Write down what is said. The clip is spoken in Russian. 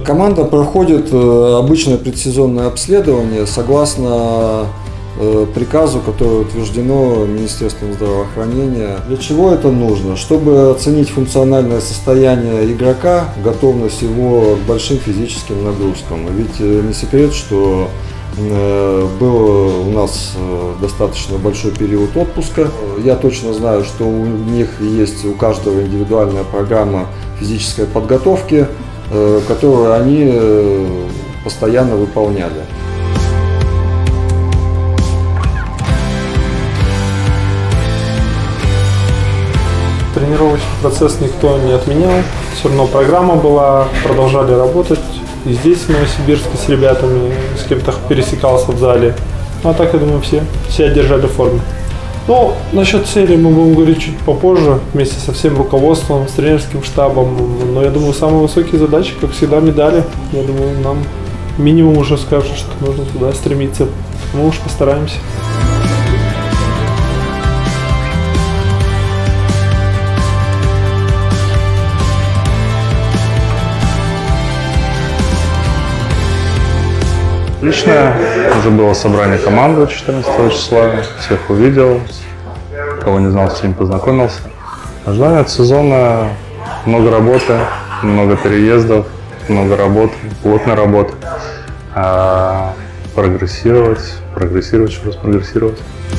Команда проходит обычное предсезонное обследование согласно приказу, которое утверждено Министерством здравоохранения. Для чего это нужно? Чтобы оценить функциональное состояние игрока, готовность его к большим физическим нагрузкам. Ведь не секрет, что был у нас достаточно большой период отпуска. Я точно знаю, что у них есть у каждого индивидуальная программа физической подготовки, которую они постоянно выполняли. Тренировочный процесс никто не отменял, все равно программа была, продолжали работать. И здесь, в Новосибирске, с ребятами, с кем-то пересекался в зале. А так, я думаю, все одержали форму. Ну, насчет цели мы будем говорить чуть попозже, вместе со всем руководством, с тренерским штабом. Но я думаю, самые высокие задачи, как всегда, медали. Я думаю, нам минимум уже скажут, что нужно туда стремиться. Мы уж постараемся. Лично уже было собрание команды 14 числа, всех увидел, кого не знал, с ним познакомился. Ожидание от сезона: много работы, много переездов, много работы, плотной работы. Прогрессировать, еще раз прогрессировать.